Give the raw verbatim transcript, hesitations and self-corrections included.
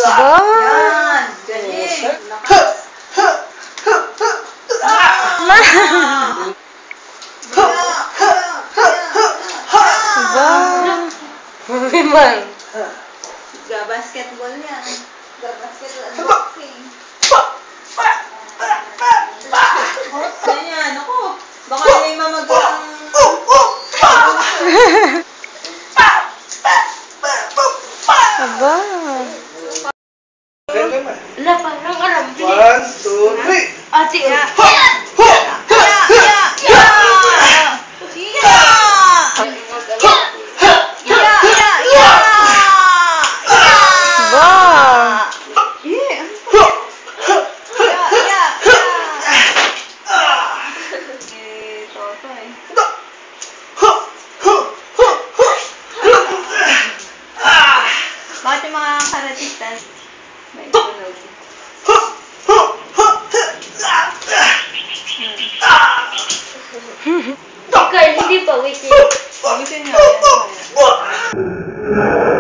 Ba? Yan. Galing. Ba? Memang. Ga-basketball yan. Ga-basketball and boxing. Ganyan. Ako. Baka may mamagang... Aba. Wala, parang alam. One, two, three. Ate, ah. Bakit yung mga karatistas may tunog? Carl, hindi pa, wait. Gusto nyo, yan.